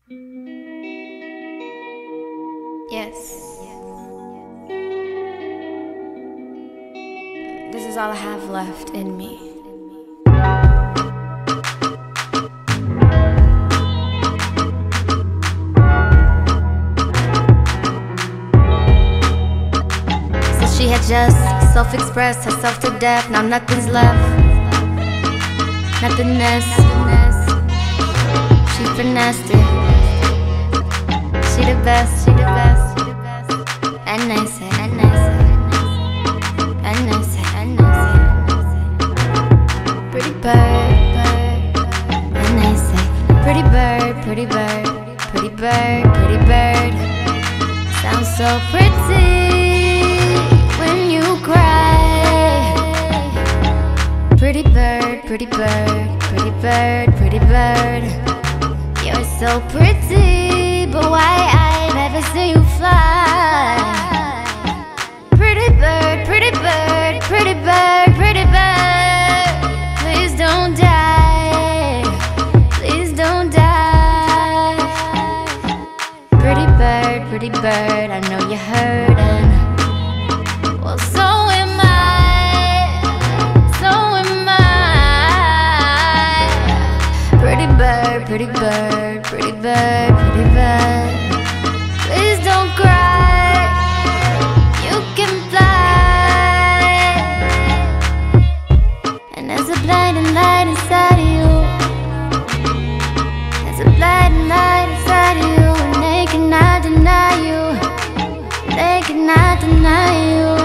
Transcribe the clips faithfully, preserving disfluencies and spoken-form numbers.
Yes. This is all I have left in me. So she had just self-expressed herself to death. Now nothing's left, nothingness. She finessed it. She the best, she the best, she the best. And I say, and I say, and I say, and I say, pretty bird, bird. And I say, pretty bird, pretty bird, pretty bird, pretty bird. Sounds so pretty when you cry. Pretty bird, pretty bird, pretty bird, pretty bird. You're so pretty, but why I never see you fly? Pretty bird, pretty bird, pretty bird, pretty bird. Please don't die, please don't die. Pretty bird, pretty bird, I know you're hurting. Well, so am I, so am I. Pretty bird, pretty bird, pretty bird, pretty bird. Please don't cry, you can fly. And there's a blinding light inside of you. There's a blinding light inside of you, and they cannot deny you. They cannot deny you.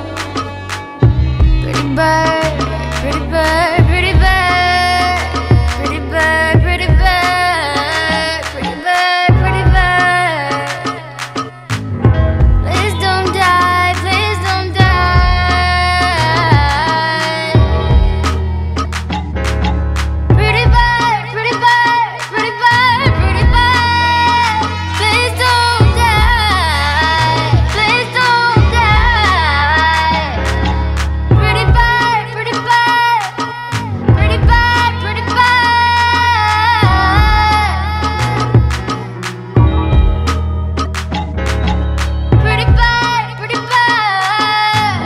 Pretty bird, pretty bird, pretty bird, pretty bird, pretty bird, pretty bird, pretty bird. Please don't die, please don't die. Pretty bird, pretty bird, pretty bird, pretty bird. Please don't die, please don't die. Pretty bird, pretty bird, pretty bird, pretty bird. Pretty bird, pretty bird.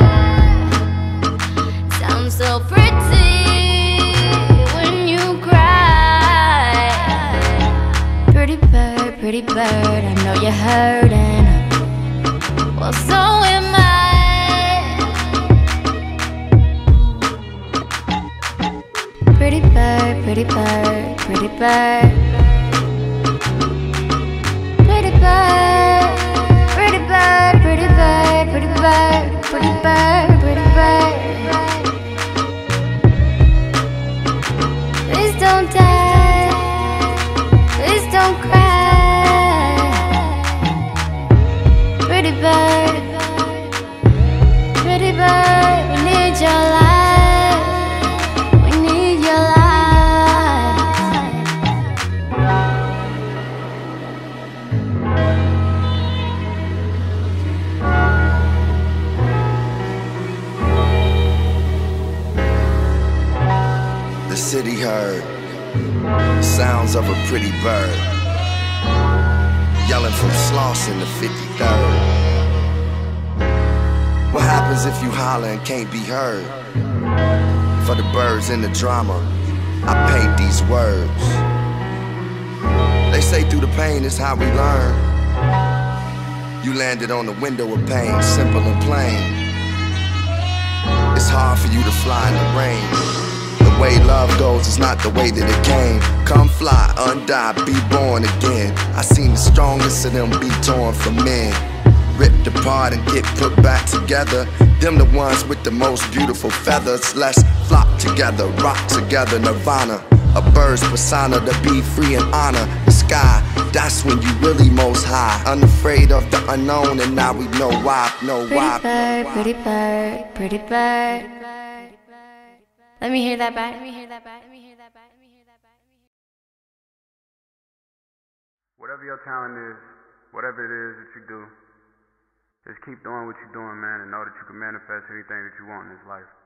Sounds so pretty when you cry. Pretty bird, pretty bird, I know you're hurting. Well, so am I. Pretty bird, pretty bird, pretty bird. Pretty bird, pretty bird, pretty bird, pretty bird, pretty bird, pretty bird. Please don't die, please don't cry. Pretty bird, pretty bird, we need your life, we need your life. The city heard sounds of a pretty bird yelling from Slauson to fifty-third. What happens if you holler and can't be heard? For the birds in the drama, I paint these words. They say through the pain is how we learn. You landed on the window of pain, simple and plain. It's hard for you to fly in the rain. The way love goes is not the way that it came. Come fly, undie, be born again. I seen the strongest of them be torn from men, ripped apart and get put back together. Them the ones with the most beautiful feathers. Let's flock together, rock together, nirvana. A bird's persona to be free and honor the sky. That's when you really most high, unafraid of the unknown, and now we know why, know why. Pretty bird, pretty bird, pretty bird. Let me hear that back. Let me hear that back. Let me hear that back. Let me hear that back. Whatever your talent is, whatever it is that you do, just keep doing what you're doing, man, and know that you can manifest anything that you want in this life.